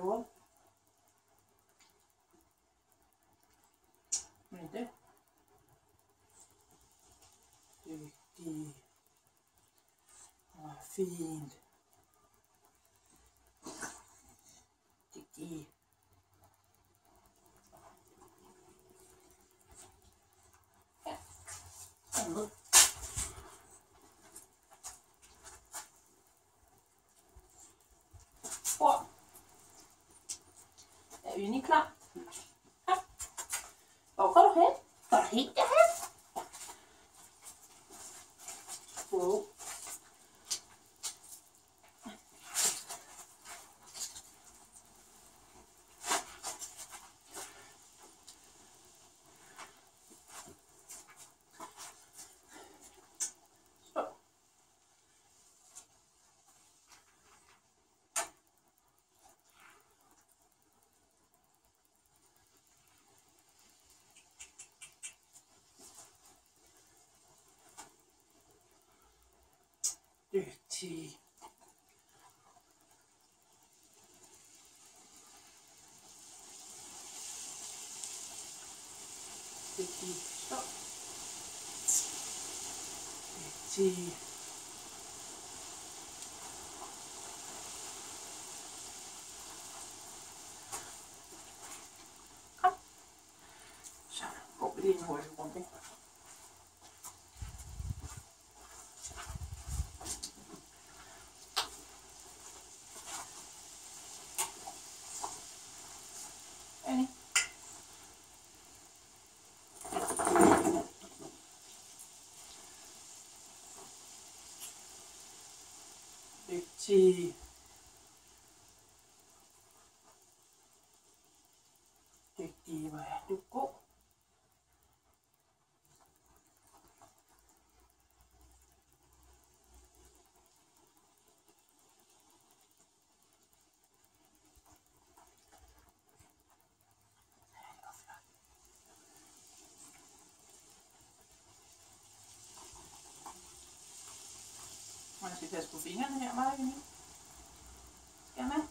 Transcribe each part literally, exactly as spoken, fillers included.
prøver. Men det. Dygtig. Og fint. Dygtig. Ja. Sådan ned. Bord. Er vi lige klar? Ja. Hvor går du hen? Går du helt derhen? Wow. Dygtig. Dygtig. Stop. Dygtig. Kom. Så går vi lige en hurtig runde. Dygtig. Dygtig, hvor er du god. Man skal passe på fingrene her, meget Emil. Skal jeg med?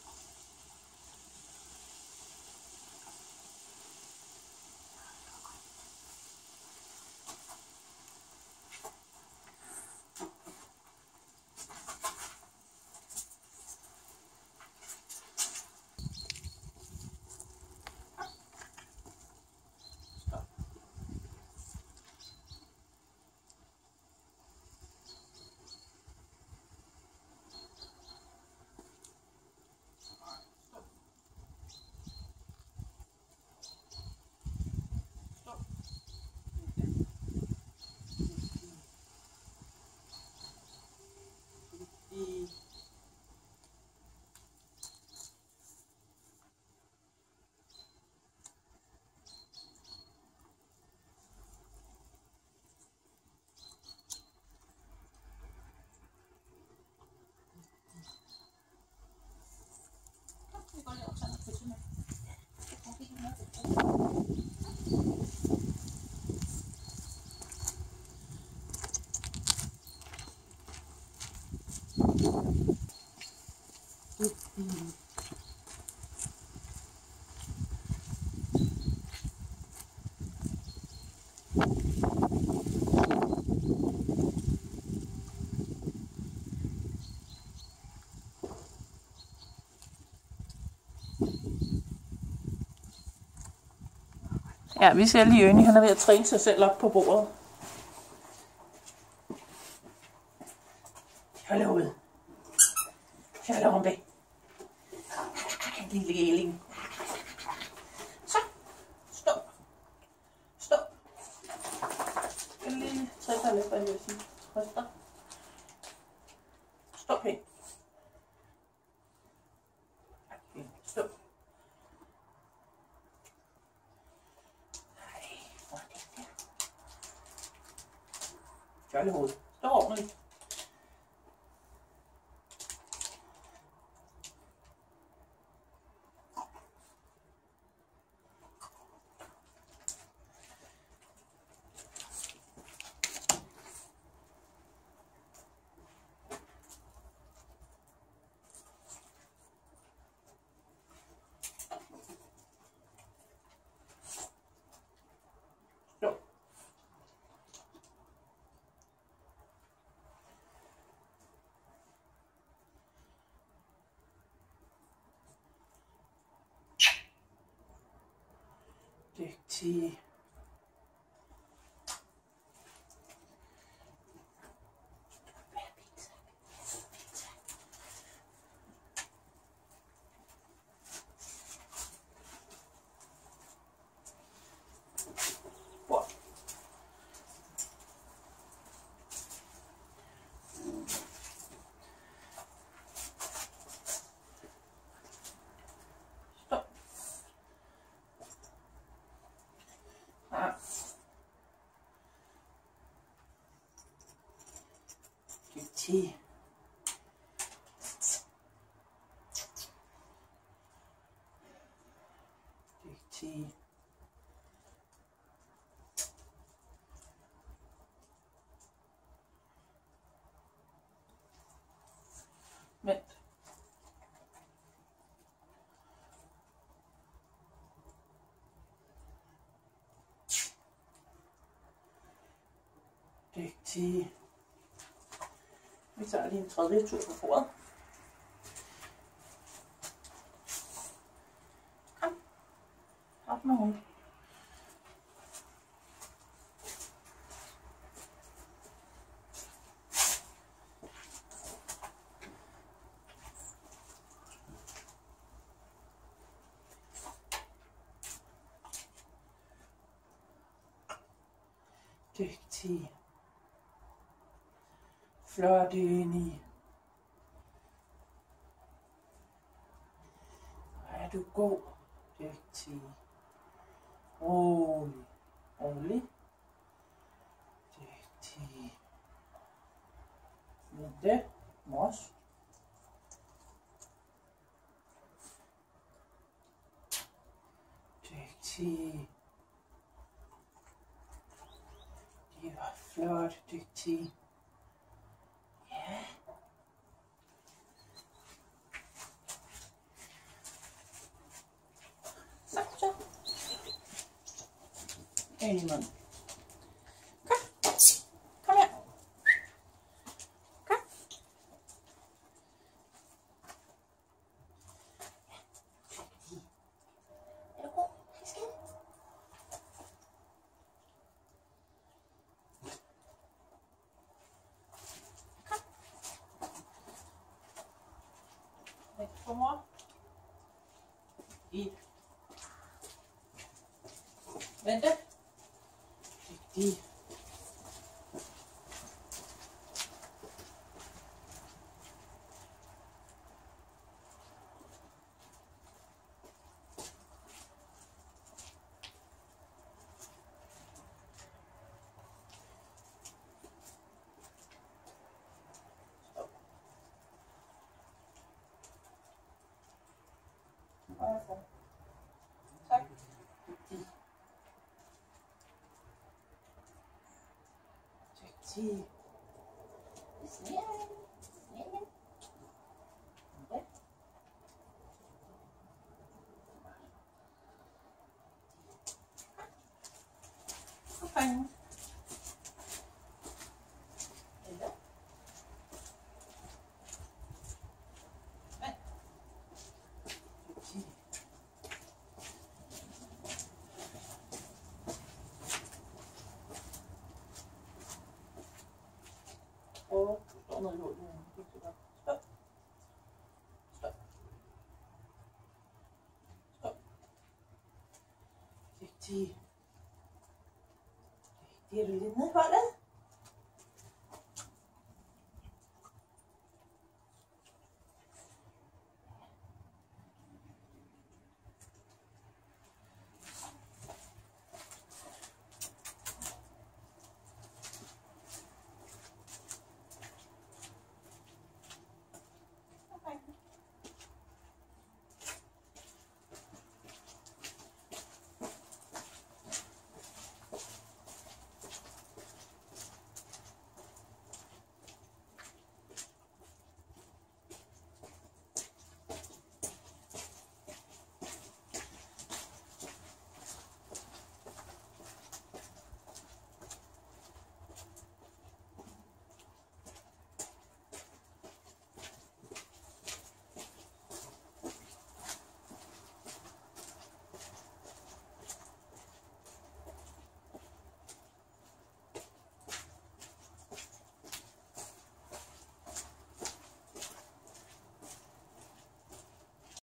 Ja, vi ser lige Øni, han er ved at træne sig selv op på bordet. Hold da ud. Hold da rumpe. En lille gæling. Så. Stop. Stop. Jeg vil lige trække dig lidt, hvad jeg vil sige. Ryster. Stop her. Stop. Kørle hovedet. Stå ordentligt. Dygtig. Dygtig. Dygtig. Vent. Dygtig. Vi tager lige en tredje tur på bordet. Kom. Op med hovedet. Dygtig. Flot, Eni. Hvor er du god. Dygtig. Rolig. Rolig. Dygtig. Vente. Mors. Dygtig. Det var flot, dygtig. Ja. Så, så. Ind i munden. Kom. Kom her. Kom. Er du god? Skal jeg? Væk på mor. I. Vente. Dygtig. Tak. Dygtig. Snæren. Snæren. Ja. Okay. Ja. Dygtig. Og du står nede i hullet. Stop. Stop. Stop. Dygtig. Dygtig. Er du lidt nede i hullet?